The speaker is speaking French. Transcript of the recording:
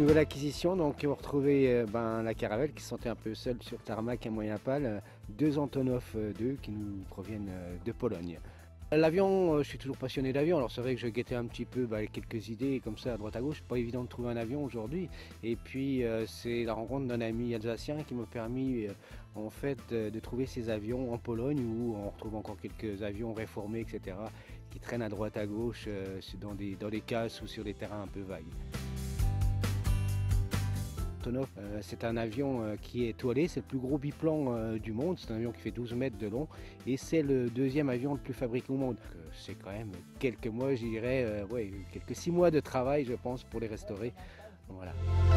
Nouvelle acquisition, donc on retrouvait la Caravelle qui se sentait un peu seule sur tarmac à Moyen-Pal, deux Antonov 2 qui nous proviennent de Pologne. L'avion, je suis toujours passionné d'avion, alors c'est vrai que je guettais un petit peu quelques idées comme ça à droite à gauche, pas évident de trouver un avion aujourd'hui. Et puis c'est la rencontre d'un ami alsacien qui m'a permis en fait de trouver ces avions en Pologne où on retrouve encore quelques avions réformés, etc. qui traînent à droite à gauche dans des cases ou sur des terrains un peu vagues. Antonov, c'est un avion qui est étoilé, c'est le plus gros biplan du monde, c'est un avion qui fait 12 mètres de long et c'est le deuxième avion le plus fabriqué au monde. C'est quand même quelques mois, je dirais, quelques 6 mois de travail je pense pour les restaurer. Voilà.